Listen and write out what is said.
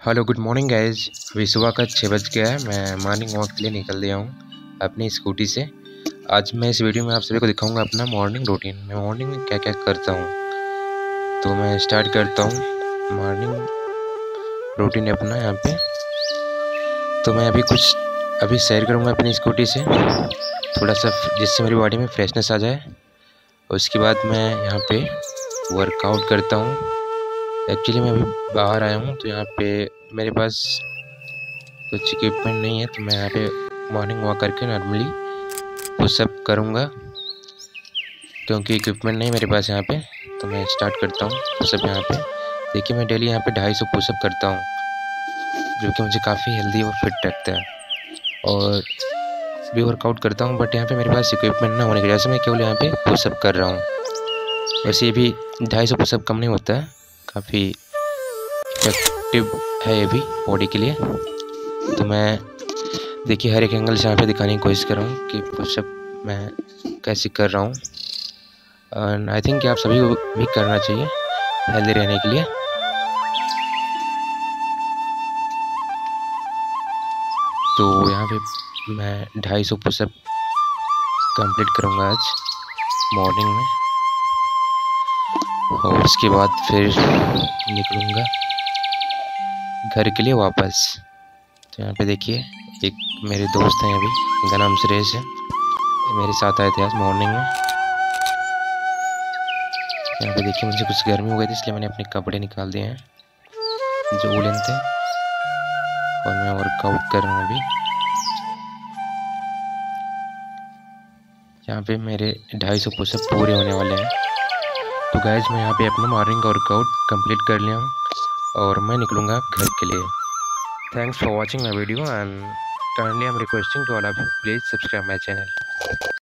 Hello good morning guys. अभी सुबह का 6 बज गया है। मैं मॉर्निंग वॉक के लिए निकल गया हूँ अपनी स्कूटी से। आज मैं इस वीडियो में आप सभी को दिखाऊंगा अपना मॉर्निंग रूटीन। मैं मॉर्निंग में क्या क्या करता हूँ, तो मैं स्टार्ट करता हूँ मॉर्निंग रूटीन अपना यहाँ पे। तो मैं अभी सैर करूँगा अपनी स्कूटी से थोड़ा सा, जिससे मेरी बॉडी में फ्रेशनेस आ जाए। उसके बाद मैं यहाँ पे वर्कआउट करता हूँ। एक्चुअली मैं अभी बाहर आया हूँ, तो यहाँ पे मेरे पास कुछ इक्विपमेंट नहीं है, तो मैं यहाँ पे मॉर्निंग वॉक करके नॉर्मली पुशअप करूँगा। क्योंकि इक्विपमेंट नहीं मेरे पास यहाँ पे, तो मैं स्टार्ट करता हूँ पुशअप। यहाँ पे देखिए, मैं डेली यहाँ पे 250 पुशअप करता हूँ, जो कि मुझे काफ़ी हेल्दी और फिट रखता है। और भी वर्कआउट करता हूँ, बट यहाँ पे मेरे पास इक्विपमेंट ना होने की वजह से मैं केवल यहाँ पे पुशअप कर रहा हूँ। वैसे ये भी 250 पुशअप कम नहीं होता है, काफ़ी इफेक्टिव है ये भी बॉडी के लिए। तो मैं देखिए हर एक एंगल से यहाँ पे दिखाने की कोशिश कर रहा हूँ कि पुशअप मैं कैसे कर रहा हूँ। एंड आई थिंक कि आप सभी को भी करना चाहिए हेल्दी रहने के लिए। तो यहाँ पे मैं 250 पुशअप कंप्लीट करूँगा आज मॉर्निंग में, और उसके बाद फिर निकलूँगा घर के लिए वापस। तो यहाँ पे देखिए एक मेरे दोस्त हैं अभी, उनका नाम सुरेश है, मेरे साथ आए थे आज मॉर्निंग में। यहाँ पे देखिए मुझे कुछ गर्मी हो गई थी, इसलिए मैंने अपने कपड़े निकाल दिए हैं जो वुलन थे, और मैं वर्कआउट कर रहा हूँ अभी। यहाँ पे मेरे 250 पुशअप पूरे होने वाले हैं। तो गाइज मैं यहाँ पे अपना मॉर्निंग का वर्कआउट कंप्लीट कर लिया हूँ, और मैं निकलूँगा घर के लिए। Thanks for watching my video, and currently I'm requesting to all of you, please subscribe my channel.